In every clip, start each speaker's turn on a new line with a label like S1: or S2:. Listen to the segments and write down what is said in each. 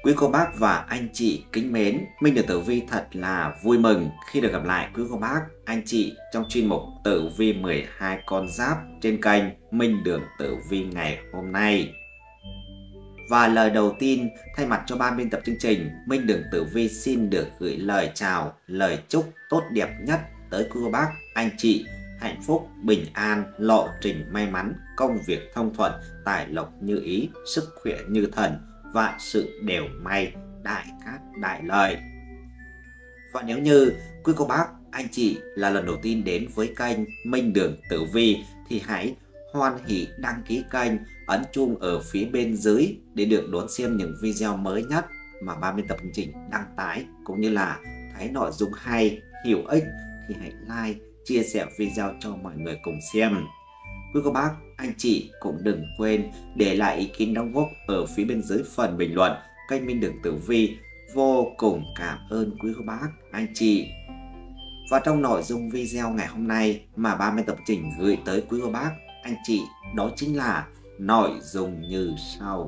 S1: Quý cô bác và anh chị kính mến, Minh được Tử Vi thật là vui mừng khi được gặp lại quý cô bác, anh chị trong chuyên mục Tử Vi 12 con giáp trên kênh Minh Đường Tử Vi ngày hôm nay. Và lời đầu tiên, thay mặt cho ban biên tập chương trình, Minh Đường Tử Vi xin được gửi lời chào, lời chúc tốt đẹp nhất tới quý cô bác, anh chị, hạnh phúc, bình an, lộ trình may mắn, công việc thông thuận, tài lộc như ý, sức khỏe như thần, vạn sự đều may, đại cát đại lợi. Và nếu như quý cô bác, anh chị là lần đầu tiên đến với kênh Minh Đường Tử Vi thì hãy hoan hỉ đăng ký kênh, ấn chuông ở phía bên dưới để được đón xem những video mới nhất mà ban biên tập chương trình đăng tải, cũng như là thấy nội dung hay, hữu ích thì hãy like, chia sẻ video cho mọi người cùng xem. Quý cô bác, anh chị cũng đừng quên để lại ý kiến đóng góp ở phía bên dưới phần bình luận. Kênh Minh Đường Tử Vi vô cùng cảm ơn quý cô bác, anh chị. Và trong nội dung video ngày hôm nay mà ban biên tập trình gửi tới quý cô bác, anh chị, đó chính là nội dung như sau.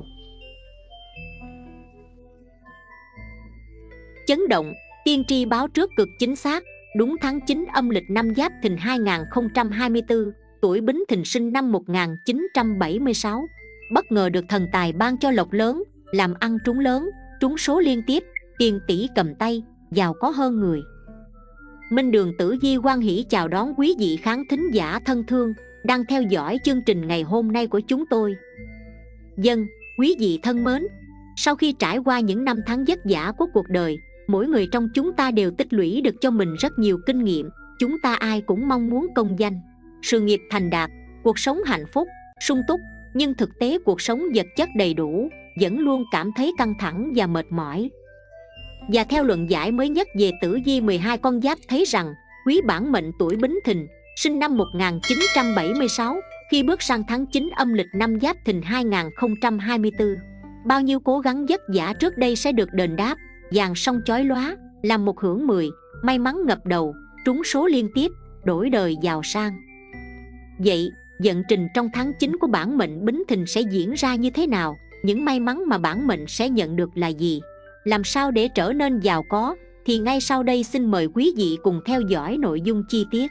S2: Chấn động, tiên tri báo trước cực chính xác, đúng tháng 9 âm lịch năm Giáp Thìn 2024, tuổi Bính Thìn sinh năm 1976. Bất ngờ được thần tài ban cho lộc lớn, làm ăn trúng lớn, trúng số liên tiếp, tiền tỷ cầm tay, giàu có hơn người. Minh Đường Tử Vi hoan hỷ chào đón quý vị khán thính giả thân thương đang theo dõi chương trình ngày hôm nay của chúng tôi. Quý vị thân mến, sau khi trải qua những năm tháng vất vả của cuộc đời, mỗi người trong chúng ta đều tích lũy được cho mình rất nhiều kinh nghiệm. Chúng ta ai cũng mong muốn công danh, sự nghiệp thành đạt, cuộc sống hạnh phúc, sung túc. Nhưng thực tế cuộc sống vật chất đầy đủ vẫn luôn cảm thấy căng thẳng và mệt mỏi. Và theo luận giải mới nhất về Tử Vi 12 con giáp thấy rằng, quý bản mệnh tuổi Bính Thìn sinh năm 1976 khi bước sang tháng 9 âm lịch năm Giáp Thìn 2024, bao nhiêu cố gắng vất vả trước đây sẽ được đền đáp, vàng son chói lóa, làm một hưởng 10, may mắn ngập đầu, trúng số liên tiếp, đổi đời giàu sang. Vậy, vận trình trong tháng 9 của bản mệnh Bính Thìn sẽ diễn ra như thế nào? Những may mắn mà bản mệnh sẽ nhận được là gì? Làm sao để trở nên giàu có? Thì ngay sau đây xin mời quý vị cùng theo dõi nội dung chi tiết.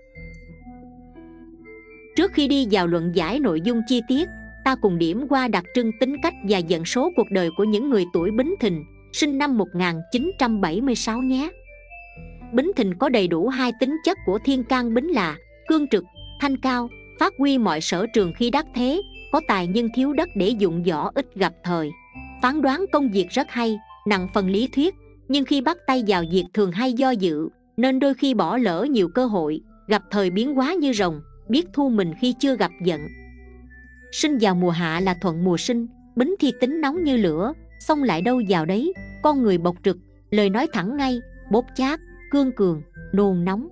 S2: Trước khi đi vào luận giải nội dung chi tiết, ta cùng điểm qua đặc trưng tính cách và vận số cuộc đời của những người tuổi Bính Thìn sinh năm 1976 nhé. Bính Thìn có đầy đủ hai tính chất của thiên can bính là cương trực, thanh cao, phát huy mọi sở trường khi đắc thế, có tài nhưng thiếu đất để dụng võ, ít gặp thời. Phán đoán công việc rất hay, nặng phần lý thuyết, nhưng khi bắt tay vào việc thường hay do dự, nên đôi khi bỏ lỡ nhiều cơ hội, gặp thời biến hóa như rồng, biết thu mình khi chưa gặp vận. Sinh vào mùa hạ là thuận mùa sinh, Bính thì tính nóng như lửa, xong lại đâu vào đấy, con người bộc trực, lời nói thẳng ngay, bốc chát, cương cường, nôn nóng.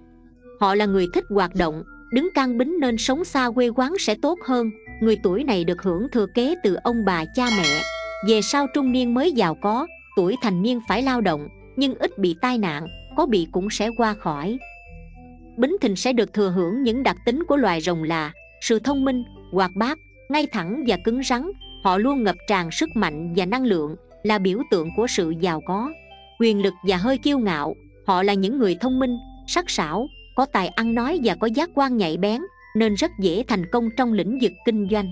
S2: Họ là người thích hoạt động, đứng can Bính nên sống xa quê quán sẽ tốt hơn. Người tuổi này được hưởng thừa kế từ ông bà cha mẹ, về sau trung niên mới giàu có. Tuổi thành niên phải lao động, nhưng ít bị tai nạn, có bị cũng sẽ qua khỏi. Bính Thìn sẽ được thừa hưởng những đặc tính của loài rồng là sự thông minh, hoạt bát, ngay thẳng và cứng rắn. Họ luôn ngập tràn sức mạnh và năng lượng, là biểu tượng của sự giàu có, quyền lực và hơi kiêu ngạo. Họ là những người thông minh, sắc sảo, có tài ăn nói và có giác quan nhạy bén, nên rất dễ thành công trong lĩnh vực kinh doanh.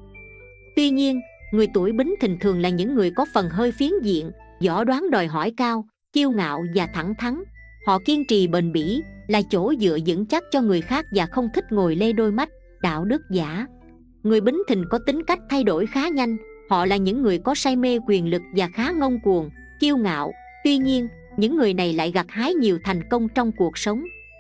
S2: Tuy nhiên, người tuổi Bính Thìn thường là những người có phần hơi phiến diện, võ đoán đòi hỏi cao, kiêu ngạo và thẳng thắn. Họ kiên trì bền bỉ, là chỗ dựa vững chắc cho người khác và không thích ngồi lê đôi mắt, đạo đức giả. Người Bính Thìn có tính cách thay đổi khá nhanh. Họ là những người có say mê quyền lực và khá ngông cuồng, kiêu ngạo. Tuy nhiên, những người này lại gặt hái nhiều thành công trong cuộc sống.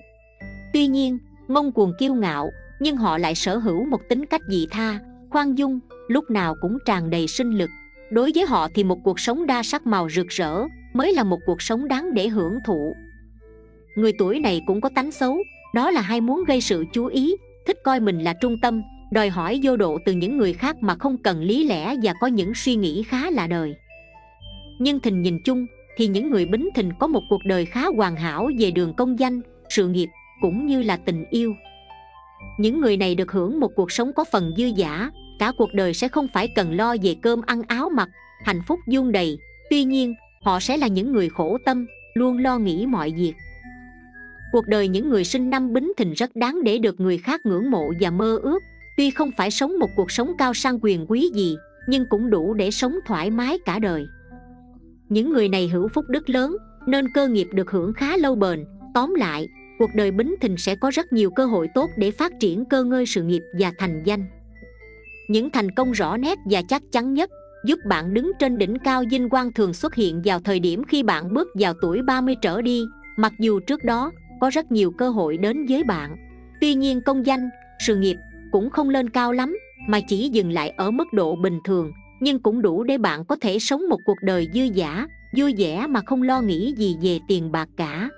S2: Tuy nhiên, ngông cuồng kiêu ngạo, nhưng họ lại sở hữu một tính cách vị tha, khoan dung, lúc nào cũng tràn đầy sinh lực. Đối với họ thì một cuộc sống đa sắc màu rực rỡ mới là một cuộc sống đáng để hưởng thụ. Người tuổi này cũng có tánh xấu, đó là hay muốn gây sự chú ý, thích coi mình là trung tâm, đòi hỏi vô độ từ những người khác mà không cần lý lẽ và có những suy nghĩ khá lạ đời. Nhưng Thìn nhìn chung thì những người Bính Thìn có một cuộc đời khá hoàn hảo về đường công danh, sự nghiệp cũng như là tình yêu. Những người này được hưởng một cuộc sống có phần dư dả, cả cuộc đời sẽ không phải cần lo về cơm ăn áo mặc, hạnh phúc vun đầy. Tuy nhiên, họ sẽ là những người khổ tâm, luôn lo nghĩ mọi việc. Cuộc đời những người sinh năm Bính Thìn rất đáng để được người khác ngưỡng mộ và mơ ước. Tuy không phải sống một cuộc sống cao sang quyền quý gì, nhưng cũng đủ để sống thoải mái cả đời. Những người này hữu phúc đức lớn, nên cơ nghiệp được hưởng khá lâu bền. Tóm lại, cuộc đời Bính Thìn sẽ có rất nhiều cơ hội tốt để phát triển cơ ngơi sự nghiệp và thành danh. Những thành công rõ nét và chắc chắn nhất giúp bạn đứng trên đỉnh cao vinh quang thường xuất hiện vào thời điểm khi bạn bước vào tuổi 30 trở đi, mặc dù trước đó có rất nhiều cơ hội đến với bạn. Tuy nhiên công danh, sự nghiệp cũng không lên cao lắm, mà chỉ dừng lại ở mức độ bình thường, nhưng cũng đủ để bạn có thể sống một cuộc đời dư dả, vui vẻ mà không lo nghĩ gì về tiền bạc cả.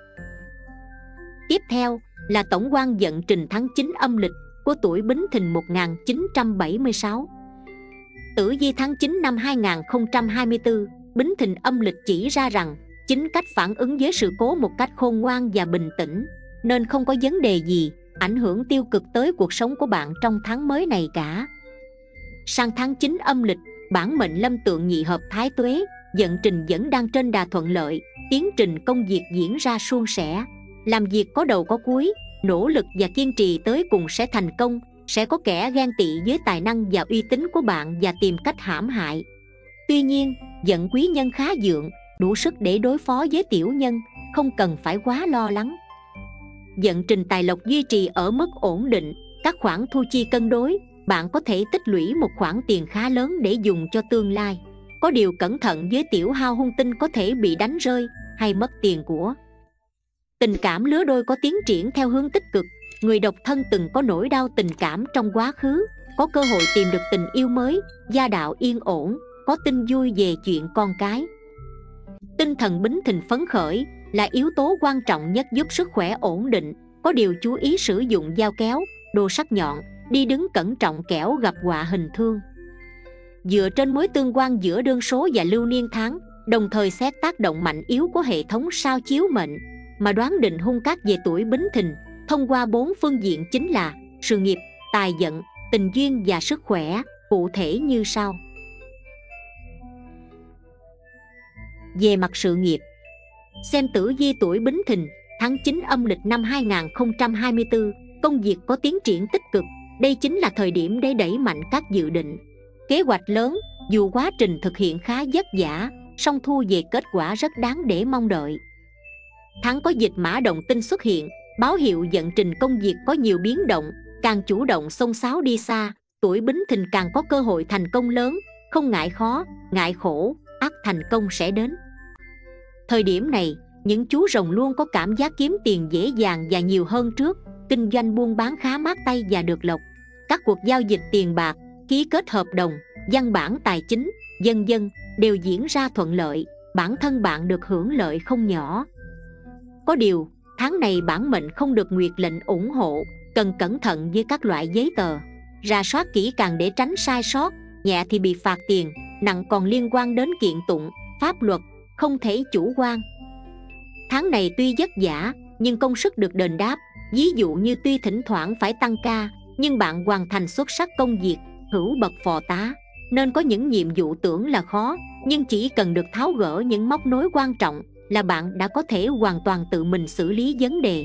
S2: Tiếp theo là tổng quan vận trình tháng 9 âm lịch của tuổi Bính Thìn 1976. Tử vi tháng 9 năm 2024, Bính Thìn âm lịch chỉ ra rằng chính cách phản ứng với sự cố một cách khôn ngoan và bình tĩnh, nên không có vấn đề gì ảnh hưởng tiêu cực tới cuộc sống của bạn trong tháng mới này cả. Sang tháng 9 âm lịch, bản mệnh lâm tượng nhị hợp thái tuế, vận trình vẫn đang trên đà thuận lợi, tiến trình công việc diễn ra suôn sẻ. Làm việc có đầu có cuối, nỗ lực và kiên trì tới cùng sẽ thành công. Sẽ có kẻ ghen tị với tài năng và uy tín của bạn và tìm cách hãm hại. Tuy nhiên, vận quý nhân khá vượng, đủ sức để đối phó với tiểu nhân, không cần phải quá lo lắng. Vận trình tài lộc duy trì ở mức ổn định, các khoản thu chi cân đối, bạn có thể tích lũy một khoản tiền khá lớn để dùng cho tương lai. Có điều cẩn thận với tiểu hao hung tinh có thể bị đánh rơi hay mất tiền của. Tình cảm lứa đôi có tiến triển theo hướng tích cực. Người độc thân từng có nỗi đau tình cảm trong quá khứ, có cơ hội tìm được tình yêu mới, gia đạo yên ổn, có tin vui về chuyện con cái. Tinh thần Bính Thìn phấn khởi là yếu tố quan trọng nhất giúp sức khỏe ổn định. Có điều chú ý sử dụng dao kéo, đồ sắc nhọn, đi đứng cẩn trọng kẻo gặp họa hình thương. Dựa trên mối tương quan giữa đương số và lưu niên tháng, đồng thời xét tác động mạnh yếu của hệ thống sao chiếu mệnh, mà đoán định hung cát về tuổi Bính Thìn thông qua 4 phương diện chính là sự nghiệp, tài vận, tình duyên và sức khỏe, cụ thể như sau. Về mặt sự nghiệp, xem tử vi tuổi Bính Thìn tháng 9 âm lịch năm 2024, công việc có tiến triển tích cực. Đây chính là thời điểm để đẩy mạnh các dự định, kế hoạch lớn. Dù quá trình thực hiện khá vất vả, song thu về kết quả rất đáng để mong đợi. Tháng có dịch mã động tinh xuất hiện, báo hiệu vận trình công việc có nhiều biến động. Càng chủ động xông xáo đi xa, tuổi Bính Thìn càng có cơ hội thành công lớn. Không ngại khó, ngại khổ, ắt thành công sẽ đến. Thời điểm này, những chú rồng luôn có cảm giác kiếm tiền dễ dàng và nhiều hơn trước. Kinh doanh buôn bán khá mát tay và được lộc. Các cuộc giao dịch tiền bạc, ký kết hợp đồng, văn bản tài chính, vân vân đều diễn ra thuận lợi. Bản thân bạn được hưởng lợi không nhỏ. Có điều, tháng này bản mệnh không được nguyệt lệnh ủng hộ, cần cẩn thận với các loại giấy tờ, rà soát kỹ càng để tránh sai sót. Nhẹ thì bị phạt tiền, nặng còn liên quan đến kiện tụng, pháp luật, không thể chủ quan. Tháng này tuy vất vả, nhưng công sức được đền đáp. Ví dụ như tuy thỉnh thoảng phải tăng ca, nhưng bạn hoàn thành xuất sắc công việc, hữu bậc phò tá. Nên có những nhiệm vụ tưởng là khó, nhưng chỉ cần được tháo gỡ những móc nối quan trọng là bạn đã có thể hoàn toàn tự mình xử lý vấn đề.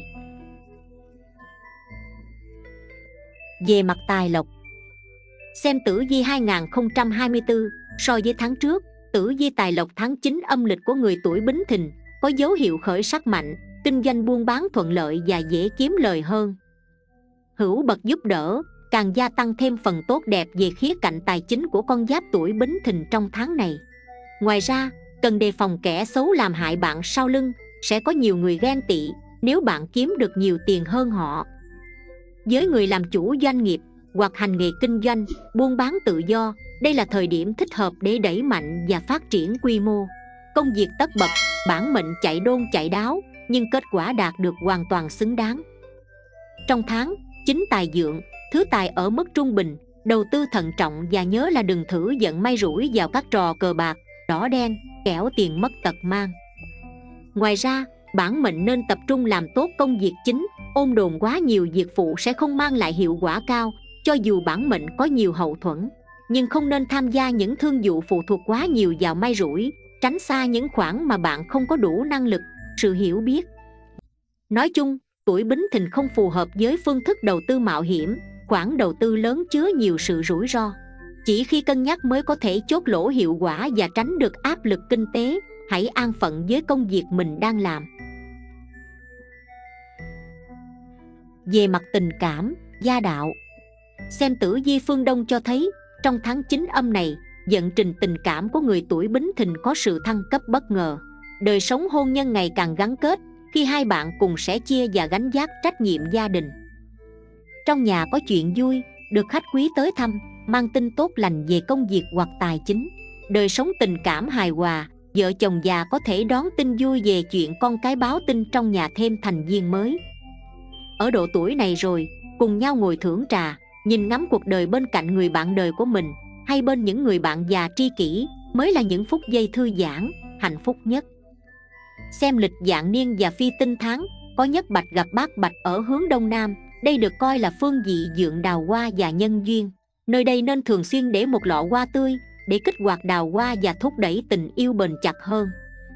S2: Về mặt tài lộc, xem tử vi 2024 so với tháng trước, tử vi tài lộc tháng 9 âm lịch của người tuổi Bính Thìn có dấu hiệu khởi sắc mạnh, kinh doanh buôn bán thuận lợi và dễ kiếm lời hơn. Hữu bậc giúp đỡ càng gia tăng thêm phần tốt đẹp về khía cạnh tài chính của con giáp tuổi Bính Thìn trong tháng này. Ngoài ra, cần đề phòng kẻ xấu làm hại bạn sau lưng, sẽ có nhiều người ghen tị nếu bạn kiếm được nhiều tiền hơn họ. Với người làm chủ doanh nghiệp hoặc hành nghề kinh doanh, buôn bán tự do, đây là thời điểm thích hợp để đẩy mạnh và phát triển quy mô. Công việc tất bật, bản mệnh chạy đôn chạy đáo, nhưng kết quả đạt được hoàn toàn xứng đáng. Trong tháng, chính tài vượng, thứ tài ở mức trung bình, đầu tư thận trọng và nhớ là đừng thử dẫn may rủi vào các trò cờ bạc, đỏ đen, kẻo tiền mất tật mang. Ngoài ra, bản mệnh nên tập trung làm tốt công việc chính, ôm đồn quá nhiều việc phụ sẽ không mang lại hiệu quả cao. Cho dù bản mệnh có nhiều hậu thuẫn, nhưng không nên tham gia những thương vụ phụ thuộc quá nhiều vào may rủi, tránh xa những khoản mà bạn không có đủ năng lực, sự hiểu biết. Nói chung, tuổi Bính Thìn không phù hợp với phương thức đầu tư mạo hiểm, khoản đầu tư lớn chứa nhiều sự rủi ro. Chỉ khi cân nhắc mới có thể chốt lỗ hiệu quả và tránh được áp lực kinh tế. Hãy an phận với công việc mình đang làm. Về mặt tình cảm, gia đạo, xem tử vi phương Đông cho thấy trong tháng 9 âm này, vận trình tình cảm của người tuổi Bính Thìn có sự thăng cấp bất ngờ. Đời sống hôn nhân ngày càng gắn kết khi hai bạn cùng sẻ chia và gánh vác trách nhiệm gia đình. Trong nhà có chuyện vui, được khách quý tới thăm, mang tin tốt lành về công việc hoặc tài chính. Đời sống tình cảm hài hòa, vợ chồng già có thể đón tin vui về chuyện con cái báo tin trong nhà thêm thành viên mới. Ở độ tuổi này rồi, cùng nhau ngồi thưởng trà, nhìn ngắm cuộc đời bên cạnh người bạn đời của mình hay bên những người bạn già tri kỷ mới là những phút giây thư giãn, hạnh phúc nhất. Xem lịch vạn niên và phi tinh tháng, có nhất bạch gặp bát bạch ở hướng đông nam. Đây được coi là phương vị vượng đào hoa và nhân duyên. Nơi đây nên thường xuyên để một lọ hoa tươi để kích hoạt đào hoa và thúc đẩy tình yêu bền chặt hơn.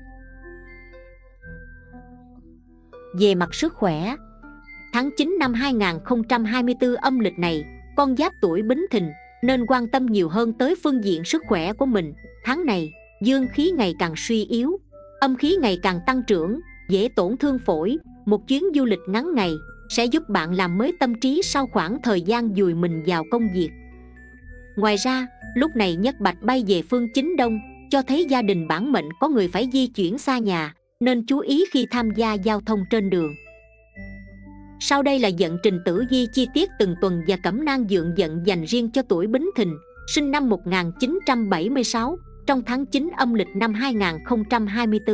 S2: Về mặt sức khỏe, tháng 9 năm 2024 âm lịch này, con giáp tuổi Bính Thìn nên quan tâm nhiều hơn tới phương diện sức khỏe của mình. Tháng này, dương khí ngày càng suy yếu, âm khí ngày càng tăng trưởng, dễ tổn thương phổi. Một chuyến du lịch ngắn ngày sẽ giúp bạn làm mới tâm trí sau khoảng thời gian dùi mình vào công việc. Ngoài ra, lúc này nhất bạch bay về phương chính đông, cho thấy gia đình bản mệnh có người phải di chuyển xa nhà, nên chú ý khi tham gia giao thông trên đường. Sau đây là vận trình tử vi chi tiết từng tuần và cẩm nang dượng vận dành riêng cho tuổi Bính Thìn, sinh năm 1976, trong tháng 9 âm lịch năm 2024.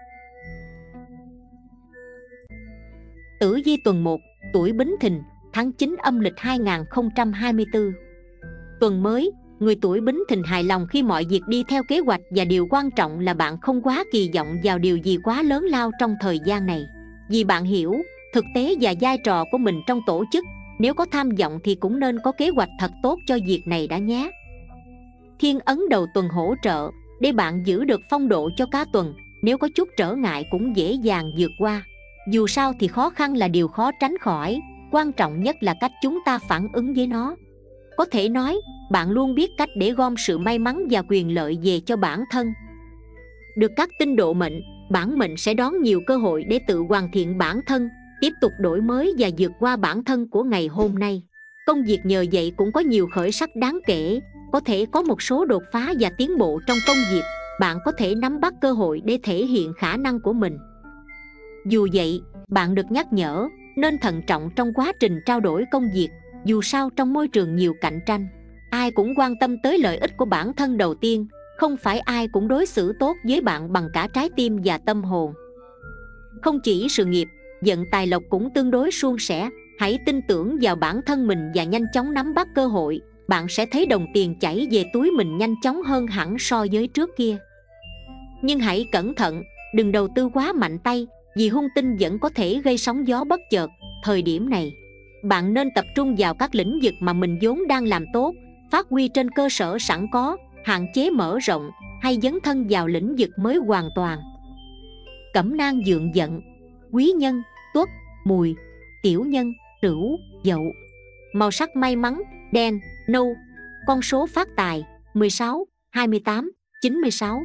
S2: Tử vi tuần 1, tuổi Bính Thìn, tháng 9 âm lịch 2024. Tuần mới, người tuổi Bính Thìn hài lòng khi mọi việc đi theo kế hoạch, và điều quan trọng là bạn không quá kỳ vọng vào điều gì quá lớn lao trong thời gian này. Vì bạn hiểu thực tế và vai trò của mình trong tổ chức, nếu có tham vọng thì cũng nên có kế hoạch thật tốt cho việc này đã nhé. Thiên ấn đầu tuần hỗ trợ để bạn giữ được phong độ cho cả tuần, nếu có chút trở ngại cũng dễ dàng vượt qua. Dù sao thì khó khăn là điều khó tránh khỏi, quan trọng nhất là cách chúng ta phản ứng với nó. Có thể nói, bạn luôn biết cách để gom sự may mắn và quyền lợi về cho bản thân. Được các tinh độ mệnh, bản mệnh sẽ đón nhiều cơ hội để tự hoàn thiện bản thân, tiếp tục đổi mới và vượt qua bản thân của ngày hôm nay. Công việc nhờ vậy cũng có nhiều khởi sắc đáng kể, có thể có một số đột phá và tiến bộ trong công việc. Bạn có thể nắm bắt cơ hội để thể hiện khả năng của mình. Dù vậy, bạn được nhắc nhở nên thận trọng trong quá trình trao đổi công việc. Dù sao trong môi trường nhiều cạnh tranh, ai cũng quan tâm tới lợi ích của bản thân đầu tiên. Không phải ai cũng đối xử tốt với bạn bằng cả trái tim và tâm hồn. Không chỉ sự nghiệp, vận tài lộc cũng tương đối suôn sẻ. Hãy tin tưởng vào bản thân mình và nhanh chóng nắm bắt cơ hội. Bạn sẽ thấy đồng tiền chảy về túi mình nhanh chóng hơn hẳn so với trước kia. Nhưng hãy cẩn thận, đừng đầu tư quá mạnh tay, vì hung tinh vẫn có thể gây sóng gió bất chợt. Thời điểm này, bạn nên tập trung vào các lĩnh vực mà mình vốn đang làm tốt, phát huy trên cơ sở sẵn có, hạn chế mở rộng hay dấn thân vào lĩnh vực mới hoàn toàn. Cẩm nang dượng vận: Quý Nhân, Tuất, Mùi, Tiểu Nhân, Sửu, Dậu. Màu sắc may mắn: đen, nâu. Con số phát tài: 16, 28, 96.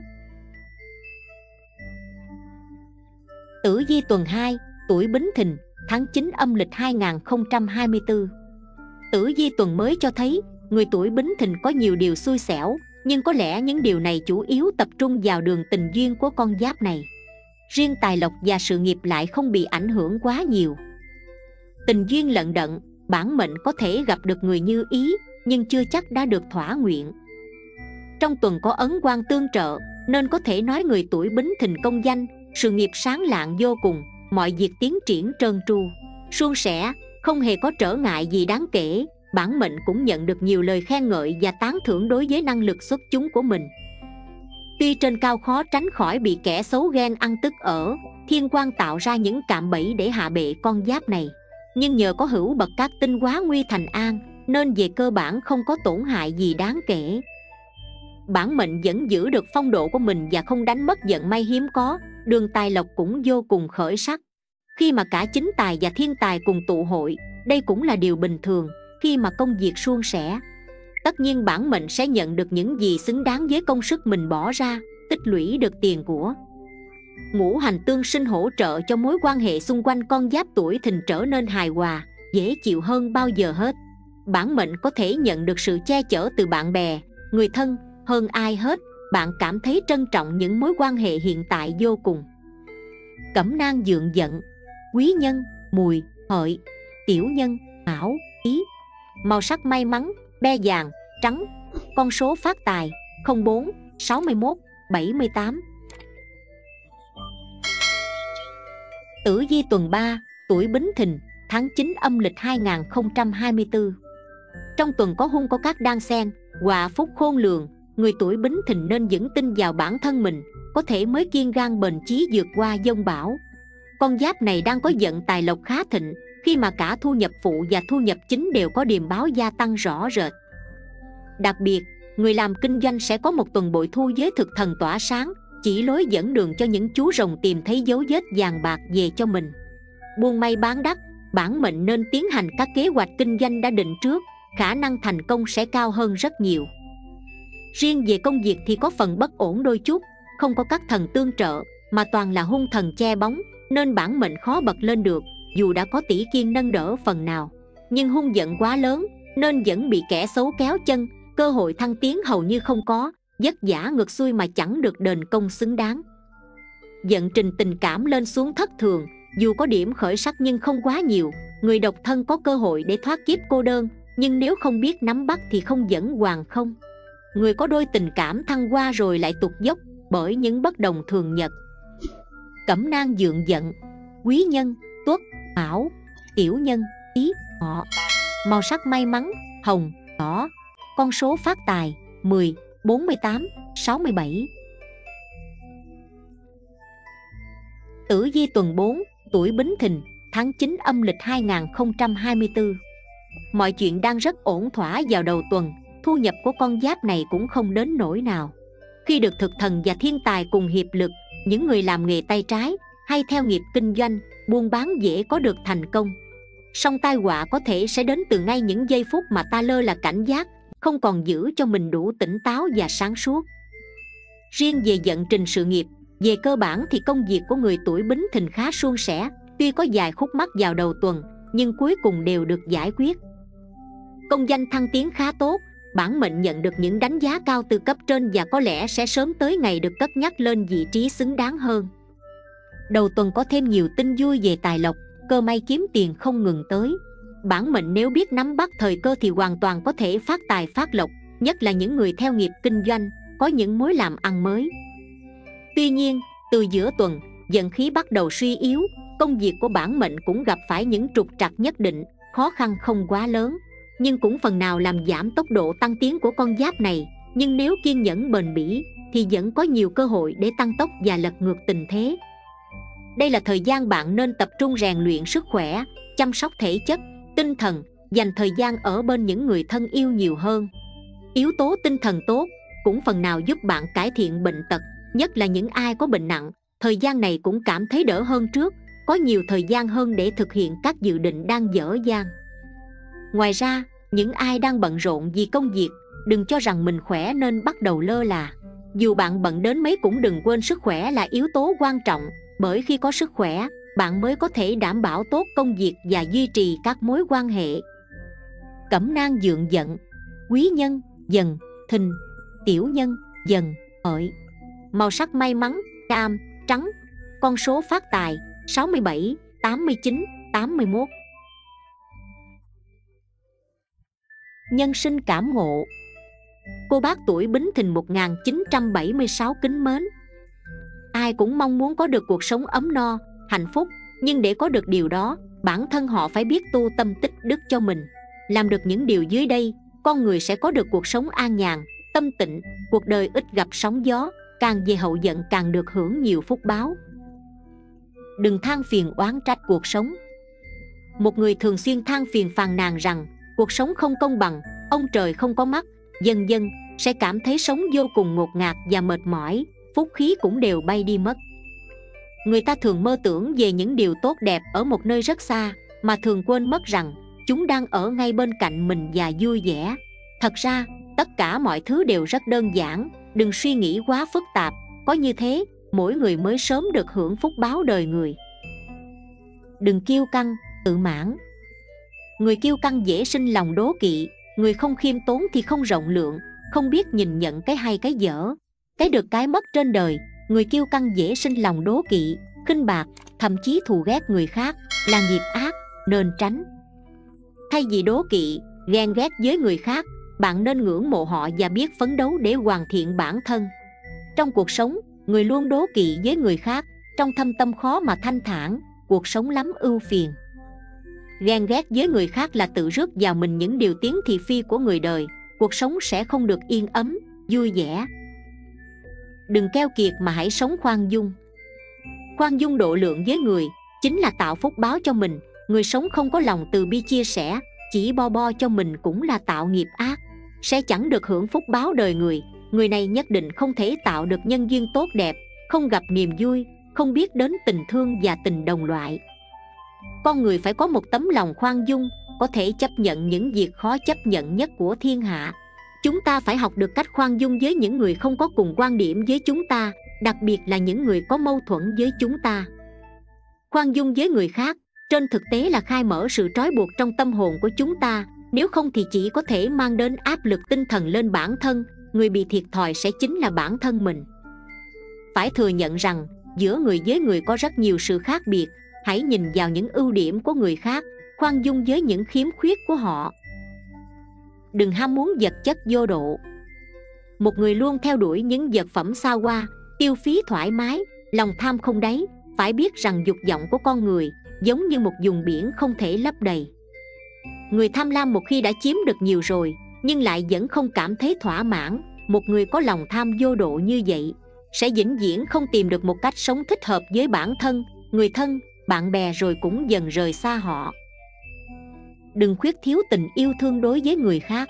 S2: Tử vi tuần 2, tuổi Bính Thìn, tháng 9 âm lịch 2024. Tử vi tuần mới cho thấy người tuổi Bính Thìn có nhiều điều xui xẻo, nhưng có lẽ những điều này chủ yếu tập trung vào đường tình duyên của con giáp này. Riêng tài lộc và sự nghiệp lại không bị ảnh hưởng quá nhiều. Tình duyên lận đận, bản mệnh có thể gặp được người như ý, nhưng chưa chắc đã được thỏa nguyện. Trong tuần có ấn quan tương trợ, nên có thể nói người tuổi Bính Thìn công danh, sự nghiệp sáng lạng vô cùng, mọi việc tiến triển trơn tru, suôn sẻ, không hề có trở ngại gì đáng kể. Bản mệnh cũng nhận được nhiều lời khen ngợi và tán thưởng đối với năng lực xuất chúng của mình. Tuy trên cao khó tránh khỏi bị kẻ xấu ghen ăn tức ở, thiên quan tạo ra những cạm bẫy để hạ bệ con giáp này, nhưng nhờ có hữu bậc các tinh hóa nguy thành an, nên về cơ bản không có tổn hại gì đáng kể. Bản mệnh vẫn giữ được phong độ của mình và không đánh mất vận may hiếm có, đường tài lộc cũng vô cùng khởi sắc. Khi mà cả chính tài và thiên tài cùng tụ hội, đây cũng là điều bình thường. Khi mà công việc suôn sẻ, tất nhiên bản mệnh sẽ nhận được những gì xứng đáng với công sức mình bỏ ra, tích lũy được tiền của. Ngũ hành tương sinh hỗ trợ cho mối quan hệ xung quanh con giáp tuổi Thìn trở nên hài hòa, dễ chịu hơn bao giờ hết. Bản mệnh có thể nhận được sự che chở từ bạn bè, người thân. Hơn ai hết, bạn cảm thấy trân trọng những mối quan hệ hiện tại vô cùng. Cẩm nang dượng dận, quý nhân, mùi, hợi, tiểu nhân, mão, ý. Màu sắc may mắn, be vàng, trắng. Con số phát tài 04, 61, 78. Tử vi tuần 3, tuổi Bính Thìn, tháng 9 âm lịch 2024. Trong tuần có hung có cát đan xen, họa phúc khôn lường. Người tuổi Bính Thìn nên vững tin vào bản thân mình, có thể mới kiên gan bền chí vượt qua dông bão. Con giáp này đang có vận tài lộc khá thịnh, khi mà cả thu nhập phụ và thu nhập chính đều có điềm báo gia tăng rõ rệt. Đặc biệt, người làm kinh doanh sẽ có một tuần bội thu với thực thần tỏa sáng, chỉ lối dẫn đường cho những chú rồng tìm thấy dấu vết vàng bạc về cho mình. Buôn may bán đắt, bản mệnh nên tiến hành các kế hoạch kinh doanh đã định trước, khả năng thành công sẽ cao hơn rất nhiều. Riêng về công việc thì có phần bất ổn đôi chút, không có các thần tương trợ mà toàn là hung thần che bóng, nên bản mệnh khó bật lên được. Dù đã có tỷ kiên nâng đỡ phần nào, nhưng hung giận quá lớn nên vẫn bị kẻ xấu kéo chân, cơ hội thăng tiến hầu như không có, vất vả ngược xuôi mà chẳng được đền công xứng đáng. Vận trình tình cảm lên xuống thất thường, dù có điểm khởi sắc nhưng không quá nhiều. Người độc thân có cơ hội để thoát kiếp cô đơn, nhưng nếu không biết nắm bắt thì không dẫn hoàng không. Người có đôi tình cảm thăng hoa rồi lại tụt dốc bởi những bất đồng thường nhật. Cẩm nang dượng dận, quý nhân, tuất, mão, tiểu nhân, ý, ngọ. Màu sắc may mắn, hồng, đỏ. Con số phát tài 10, 48, 67. Tử vi tuần 4, tuổi Bính Thìn, tháng 9 âm lịch 2024. Mọi chuyện đang rất ổn thỏa vào đầu tuần, thu nhập của con giáp này cũng không đến nỗi nào. Khi được thực thần và thiên tài cùng hiệp lực, những người làm nghề tay trái hay theo nghiệp kinh doanh, buôn bán dễ có được thành công. Song tai họa có thể sẽ đến từ ngay những giây phút mà ta lơ là cảnh giác, không còn giữ cho mình đủ tỉnh táo và sáng suốt. Riêng về vận trình sự nghiệp, về cơ bản thì công việc của người tuổi Bính Thìn khá suôn sẻ. Tuy có vài khúc mắc vào đầu tuần, nhưng cuối cùng đều được giải quyết. Công danh thăng tiến khá tốt, bản mệnh nhận được những đánh giá cao từ cấp trên và có lẽ sẽ sớm tới ngày được cất nhắc lên vị trí xứng đáng hơn. Đầu tuần có thêm nhiều tin vui về tài lộc, cơ may kiếm tiền không ngừng tới. Bản mệnh nếu biết nắm bắt thời cơ thì hoàn toàn có thể phát tài phát lộc, nhất là những người theo nghiệp kinh doanh, có những mối làm ăn mới. Tuy nhiên, từ giữa tuần, vận khí bắt đầu suy yếu, công việc của bản mệnh cũng gặp phải những trục trặc nhất định, khó khăn không quá lớn, nhưng cũng phần nào làm giảm tốc độ tăng tiến của con giáp này. Nhưng nếu kiên nhẫn bền bỉ thì vẫn có nhiều cơ hội để tăng tốc và lật ngược tình thế. Đây là thời gian bạn nên tập trung rèn luyện sức khỏe, chăm sóc thể chất, tinh thần, dành thời gian ở bên những người thân yêu nhiều hơn. Yếu tố tinh thần tốt cũng phần nào giúp bạn cải thiện bệnh tật, nhất là những ai có bệnh nặng. Thời gian này cũng cảm thấy đỡ hơn trước, có nhiều thời gian hơn để thực hiện các dự định đang dở dang. Ngoài ra, những ai đang bận rộn vì công việc, đừng cho rằng mình khỏe nên bắt đầu lơ là. Dù bạn bận đến mấy cũng đừng quên sức khỏe là yếu tố quan trọng, bởi khi có sức khỏe, bạn mới có thể đảm bảo tốt công việc và duy trì các mối quan hệ. Cẩm nang dượng dận, quý nhân, Dần, Thìn, tiểu nhân, Dần, Hợi. Màu sắc may mắn, cam, trắng. Con số phát tài 67, 89, 81. Nhân sinh cảm ngộ. Cô bác tuổi Bính Thìn 1976 kính mến. Ai cũng mong muốn có được cuộc sống ấm no, hạnh phúc, nhưng để có được điều đó, bản thân họ phải biết tu tâm tích đức cho mình. Làm được những điều dưới đây, con người sẽ có được cuộc sống an nhàn, tâm tịnh, cuộc đời ít gặp sóng gió, càng về hậu vận càng được hưởng nhiều phúc báo. Đừng than phiền oán trách cuộc sống. Một người thường xuyên than phiền phàn nàn rằng cuộc sống không công bằng, ông trời không có mắt, vân vân, sẽ cảm thấy sống vô cùng ngột ngạt và mệt mỏi, phúc khí cũng đều bay đi mất. Người ta thường mơ tưởng về những điều tốt đẹp ở một nơi rất xa, mà thường quên mất rằng chúng đang ở ngay bên cạnh mình và vui vẻ. Thật ra, tất cả mọi thứ đều rất đơn giản, đừng suy nghĩ quá phức tạp, có như thế, mỗi người mới sớm được hưởng phúc báo đời người. Đừng kiêu căng, tự mãn. Người kiêu căng dễ sinh lòng đố kỵ, người không khiêm tốn thì không rộng lượng, không biết nhìn nhận cái hay cái dở, cái được cái mất trên đời. Người kiêu căng dễ sinh lòng đố kỵ, khinh bạc, thậm chí thù ghét người khác, là nghiệp ác, nên tránh. Thay vì đố kỵ, ghen ghét với người khác, bạn nên ngưỡng mộ họ và biết phấn đấu để hoàn thiện bản thân. Trong cuộc sống, người luôn đố kỵ với người khác, trong thâm tâm khó mà thanh thản, cuộc sống lắm ưu phiền. Ghen ghét với người khác là tự rước vào mình những điều tiếng thị phi của người đời, cuộc sống sẽ không được yên ấm, vui vẻ. Đừng keo kiệt mà hãy sống khoan dung. Khoan dung độ lượng với người chính là tạo phúc báo cho mình. Người sống không có lòng từ bi chia sẻ, chỉ bo cho mình cũng là tạo nghiệp ác, sẽ chẳng được hưởng phúc báo đời người. Người này nhất định không thể tạo được nhân duyên tốt đẹp, không gặp niềm vui, không biết đến tình thương và tình đồng loại. Con người phải có một tấm lòng khoan dung, có thể chấp nhận những việc khó chấp nhận nhất của thiên hạ. Chúng ta phải học được cách khoan dung với những người không có cùng quan điểm với chúng ta, đặc biệt là những người có mâu thuẫn với chúng ta. Khoan dung với người khác, trên thực tế là khai mở sự trói buộc trong tâm hồn của chúng ta, nếu không thì chỉ có thể mang đến áp lực tinh thần lên bản thân, người bị thiệt thòi sẽ chính là bản thân mình. Phải thừa nhận rằng, giữa người với người có rất nhiều sự khác biệt, hãy nhìn vào những ưu điểm của người khác, khoan dung với những khiếm khuyết của họ. Đừng ham muốn vật chất vô độ. Một người luôn theo đuổi những vật phẩm xa hoa, tiêu phí thoải mái, lòng tham không đáy, phải biết rằng dục vọng của con người giống như một vùng biển không thể lấp đầy. Người tham lam một khi đã chiếm được nhiều rồi, nhưng lại vẫn không cảm thấy thỏa mãn. Một người có lòng tham vô độ như vậy sẽ vĩnh viễn không tìm được một cách sống thích hợp với bản thân, người thân, bạn bè, rồi cũng dần rời xa họ. Đừng khuyết thiếu tình yêu thương đối với người khác.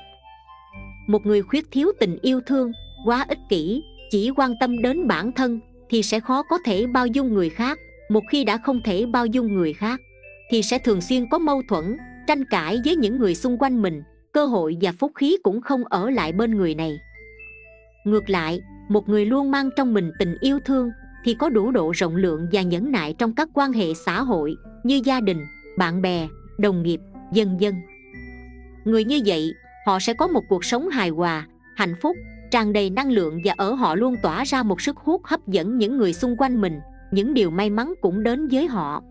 S2: Một người khuyết thiếu tình yêu thương, quá ích kỷ, chỉ quan tâm đến bản thân thì sẽ khó có thể bao dung người khác. Một khi đã không thể bao dung người khác thì sẽ thường xuyên có mâu thuẫn, tranh cãi với những người xung quanh mình, cơ hội và phúc khí cũng không ở lại bên người này. Ngược lại, một người luôn mang trong mình tình yêu thương thì có đủ độ rộng lượng và nhẫn nại trong các quan hệ xã hội như gia đình, bạn bè, đồng nghiệp, vân vân. Người như vậy, họ sẽ có một cuộc sống hài hòa, hạnh phúc, tràn đầy năng lượng, và ở họ luôn tỏa ra một sức hút hấp dẫn những người xung quanh mình. Những điều may mắn cũng đến với họ.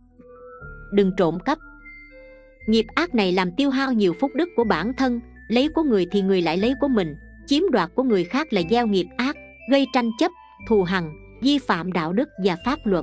S2: Đừng trộm cắp. Nghiệp ác này làm tiêu hao nhiều phúc đức của bản thân, lấy của người thì người lại lấy của mình, chiếm đoạt của người khác là gieo nghiệp ác, gây tranh chấp, thù hằn, vi phạm đạo đức và pháp luật.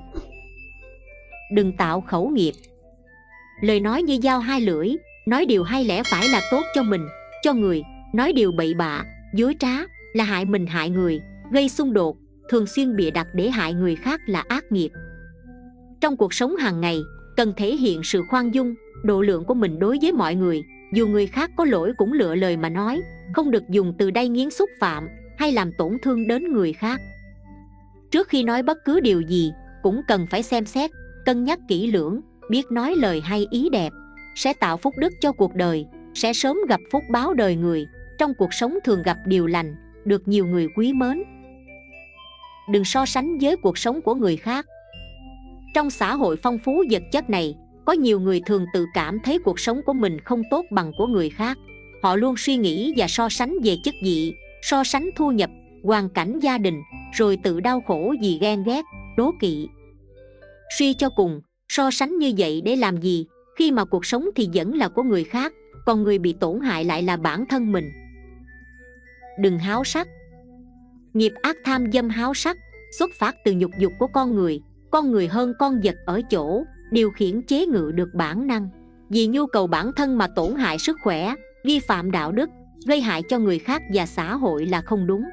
S2: Đừng tạo khẩu nghiệp. Lời nói như dao hai lưỡi, nói điều hay lẽ phải là tốt cho mình, cho người, nói điều bậy bạ, dối trá là hại mình hại người, gây xung đột, thường xuyên bịa đặt để hại người khác là ác nghiệp. Trong cuộc sống hàng ngày, cần thể hiện sự khoan dung, độ lượng của mình đối với mọi người. Dù người khác có lỗi cũng lựa lời mà nói, không được dùng từ đay nghiến xúc phạm hay làm tổn thương đến người khác. Trước khi nói bất cứ điều gì, cũng cần phải xem xét, cân nhắc kỹ lưỡng, biết nói lời hay ý đẹp, sẽ tạo phúc đức cho cuộc đời, sẽ sớm gặp phúc báo đời người. Trong cuộc sống thường gặp điều lành, được nhiều người quý mến. Đừng so sánh với cuộc sống của người khác. Trong xã hội phong phú vật chất này, có nhiều người thường tự cảm thấy cuộc sống của mình không tốt bằng của người khác. Họ luôn suy nghĩ và so sánh về chức vị, so sánh thu nhập, hoàn cảnh gia đình, rồi tự đau khổ vì ghen ghét, đố kỵ. Suy cho cùng, so sánh như vậy để làm gì, khi mà cuộc sống thì vẫn là của người khác, còn người bị tổn hại lại là bản thân mình. Đừng háo sắc. Nghiệp ác tham dâm háo sắc xuất phát từ nhục dục của con người hơn con vật ở chỗ điều khiển chế ngự được bản năng. Vì nhu cầu bản thân mà tổn hại sức khỏe, vi phạm đạo đức, gây hại cho người khác và xã hội là không đúng.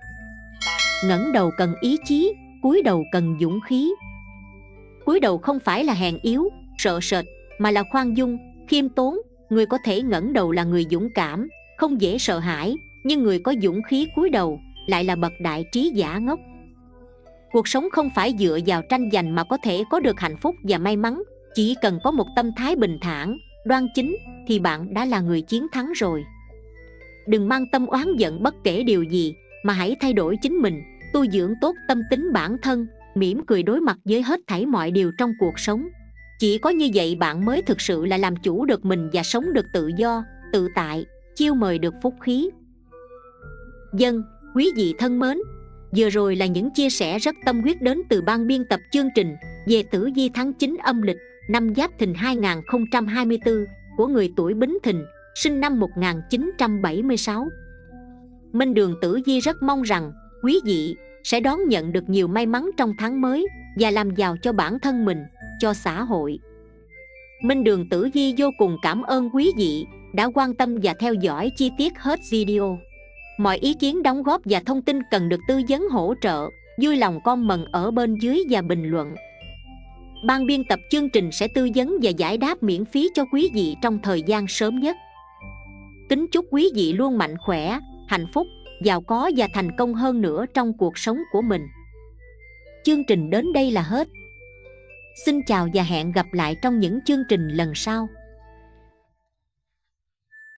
S2: Ngẩng đầu cần ý chí, cúi đầu cần dũng khí. Cúi đầu không phải là hèn yếu, sợ sệt, mà là khoan dung, khiêm tốn. Người có thể ngẩng đầu là người dũng cảm, không dễ sợ hãi, nhưng người có dũng khí cúi đầu lại là bậc đại trí giả ngốc. Cuộc sống không phải dựa vào tranh giành mà có thể có được hạnh phúc và may mắn. Chỉ cần có một tâm thái bình thản, đoan chính thì bạn đã là người chiến thắng rồi. Đừng mang tâm oán giận bất kể điều gì, mà hãy thay đổi chính mình, tu dưỡng tốt tâm tính bản thân, mỉm cười đối mặt với hết thảy mọi điều trong cuộc sống. Chỉ có như vậy bạn mới thực sự là làm chủ được mình và sống được tự do, tự tại, chiêu mời được phúc khí. Dân, quý vị thân mến, vừa rồi là những chia sẻ rất tâm huyết đến từ ban biên tập chương trình về tử vi tháng 9 âm lịch năm Giáp Thìn 2024 của người tuổi Bính Thìn, sinh năm 1976. Minh Đường Tử Vi rất mong rằng quý vị sẽ đón nhận được nhiều may mắn trong tháng mới và làm giàu cho bản thân mình, cho xã hội. Minh Đường Tử Vi vô cùng cảm ơn quý vị đã quan tâm và theo dõi chi tiết hết video. Mọi ý kiến đóng góp và thông tin cần được tư vấn hỗ trợ, vui lòng comment ở bên dưới và bình luận. Ban biên tập chương trình sẽ tư vấn và giải đáp miễn phí cho quý vị trong thời gian sớm nhất. Kính chúc quý vị luôn mạnh khỏe, hạnh phúc, giàu có và thành công hơn nữa trong cuộc sống của mình. Chương trình đến đây là hết. Xin chào và hẹn gặp lại trong những chương trình lần sau.